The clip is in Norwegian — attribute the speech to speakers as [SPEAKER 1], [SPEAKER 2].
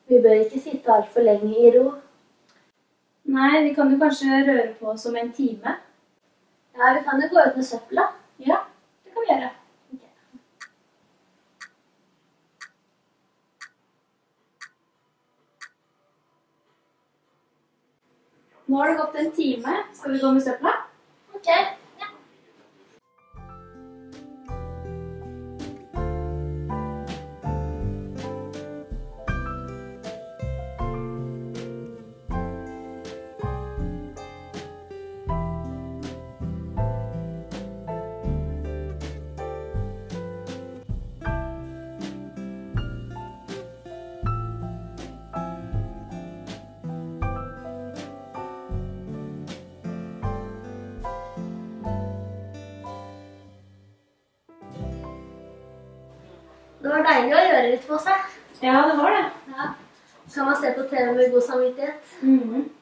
[SPEAKER 1] Vi bør ikke sitte alt for lenge i ro.
[SPEAKER 2] Nei, vi kan jo kanskje røre på oss om en time.
[SPEAKER 1] Ja, vi kan jo gå ut med søpla.
[SPEAKER 2] Ja, det kan vi gjøre. Nå har det gått en time. Skal vi gå med søpla?
[SPEAKER 1] Ok. Det var deilig å gjøre litt på seg.
[SPEAKER 2] Ja, det var det.
[SPEAKER 1] Ja. Kan man se på TV med god samvittighet?
[SPEAKER 2] Mhm.